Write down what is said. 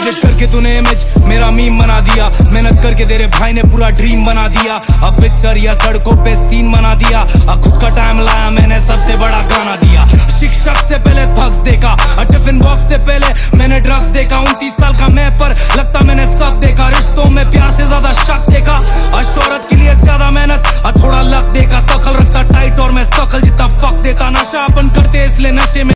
Edit करके तूने image मेरा मीम बना दिया, मेहनत करके तेरे भाई ने पूरा ड्रीम बना दिया। अब पिक्चर या सड़कों पे सीन बना दिया, अब खुद का टाइम लाया मैंने सबसे बड़ा गाना दिया। शिक्षक से पहले थक्स देखा, टिफिन बॉक्स से पहले मैंने ड्रग्स देखा। 29 साल का मैं पर लगता मैंने सब देखा, रिश्तों में प्यार से ज्यादा शक देखा। शोहरत के लिए ज्यादा मेहनत थोड़ा लक देखा, शकल रखता टाइट और मैं शकल जितना फक देता। नशा अपन करते इसलिए नशे में